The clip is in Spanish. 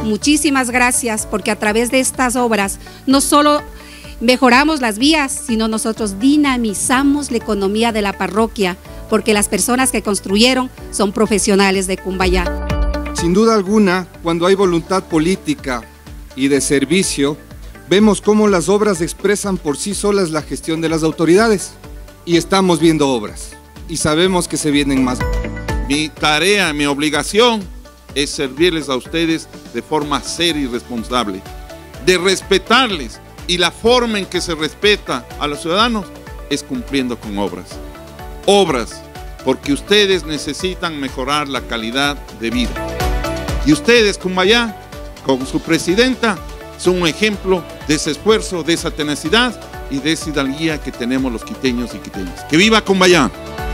muchísimas gracias, porque a través de estas obras no solo mejoramos las vías, sino nosotros dinamizamos la economía de la parroquia, porque las personas que construyeron son profesionales de Cumbayá. Sin duda alguna, cuando hay voluntad política y de servicio, vemos cómo las obras expresan por sí solas la gestión de las autoridades. Y estamos viendo obras, y sabemos que se vienen más. Mi tarea, mi obligación es servirles a ustedes de forma seria y responsable, de respetarles, y la forma en que se respeta a los ciudadanos es cumpliendo con obras. Obras, porque ustedes necesitan mejorar la calidad de vida. Y ustedes, Cumbayá, con su presidenta, son un ejemplo de ese esfuerzo, de esa tenacidad y de esa hidalguía que tenemos los quiteños y quiteñas. ¡Que viva Cumbayá!